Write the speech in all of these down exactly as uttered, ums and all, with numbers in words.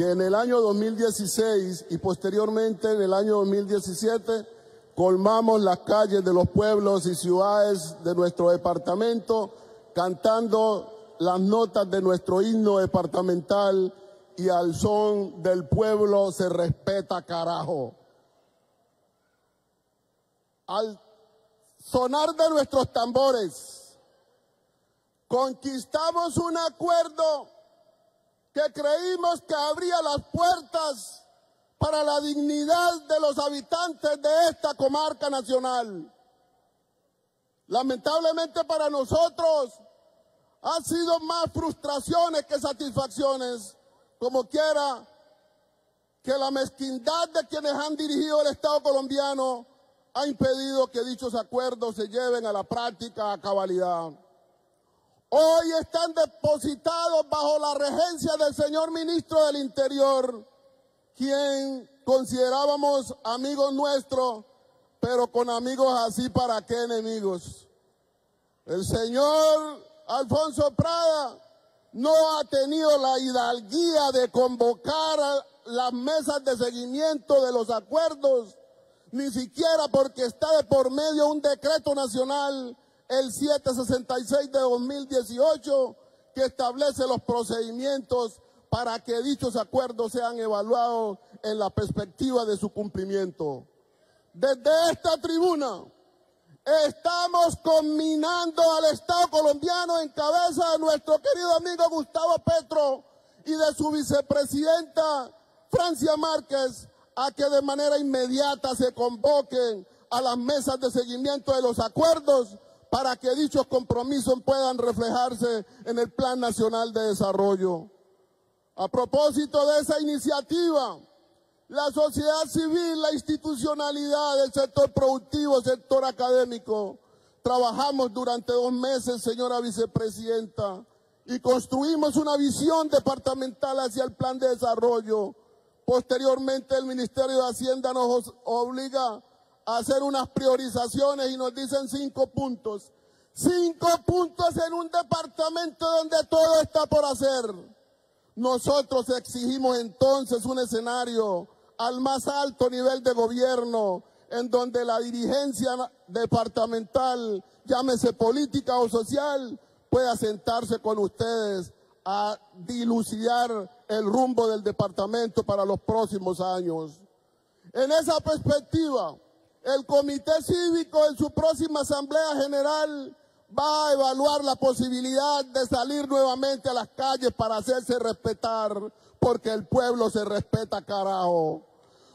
que en el año dos mil dieciséis y posteriormente en el año dos mil diecisiete colmamos las calles de los pueblos y ciudades de nuestro departamento cantando las notas de nuestro himno departamental y al son del pueblo se respeta carajo. Al sonar de nuestros tambores, conquistamos un acuerdo que creímos que abría las puertas para la dignidad de los habitantes de esta comarca nacional. Lamentablemente para nosotros han sido más frustraciones que satisfacciones, como quiera que la mezquindad de quienes han dirigido el Estado colombiano ha impedido que dichos acuerdos se lleven a la práctica a cabalidad. Hoy están depositados bajo la regencia del señor ministro del Interior, quien considerábamos amigos nuestros, pero con amigos así, ¿para qué enemigos? El señor Alfonso Prada no ha tenido la hidalguía de convocar a las mesas de seguimiento de los acuerdos, ni siquiera porque está de por medio un decreto nacional, el setecientos sesenta y seis de dos mil dieciocho, que establece los procedimientos para que dichos acuerdos sean evaluados en la perspectiva de su cumplimiento. Desde esta tribuna estamos conminando al Estado colombiano en cabeza de nuestro querido amigo Gustavo Petro y de su vicepresidenta Francia Márquez a que de manera inmediata se convoquen a las mesas de seguimiento de los acuerdos para que dichos compromisos puedan reflejarse en el Plan Nacional de Desarrollo. A propósito de esa iniciativa, la sociedad civil, la institucionalidad, el sector productivo, el sector académico, trabajamos durante dos meses, señora vicepresidenta, y construimos una visión departamental hacia el Plan de Desarrollo. Posteriormente, el Ministerio de Hacienda nos obliga a hacer unas priorizaciones y nos dicen cinco puntos. Cinco puntos en un departamento donde todo está por hacer. Nosotros exigimos entonces un escenario al más alto nivel de gobierno, en donde la dirigencia departamental, llámese política o social, pueda sentarse con ustedes a dilucidar el rumbo del departamento para los próximos años. En esa perspectiva, el Comité Cívico en su próxima Asamblea General va a evaluar la posibilidad de salir nuevamente a las calles para hacerse respetar, porque el pueblo se respeta, carajo.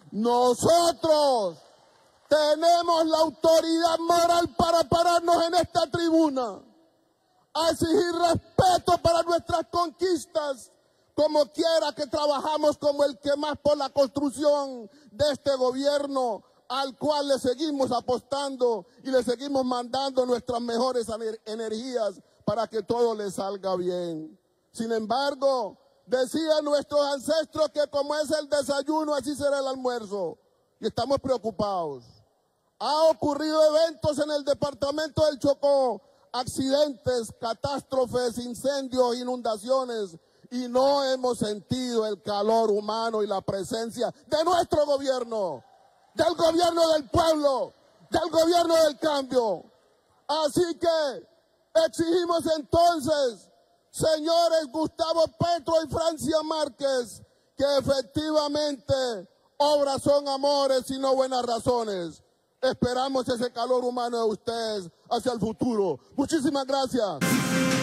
Nosotros tenemos la autoridad moral para pararnos en esta tribuna a exigir respeto para nuestras conquistas, como quiera que trabajamos como el que más por la construcción de este gobierno, al cual le seguimos apostando y le seguimos mandando nuestras mejores energías para que todo le salga bien. Sin embargo, decían nuestros ancestros que como es el desayuno, así será el almuerzo. Y estamos preocupados. Ha ocurrido eventos en el departamento del Chocó, accidentes, catástrofes, incendios, inundaciones, y no hemos sentido el calor humano y la presencia de nuestro gobierno, del gobierno del pueblo, del gobierno del cambio. Así que exigimos entonces, señores Gustavo Petro y Francia Márquez, que efectivamente obras son amores y no buenas razones. Esperamos ese calor humano de ustedes hacia el futuro. Muchísimas gracias.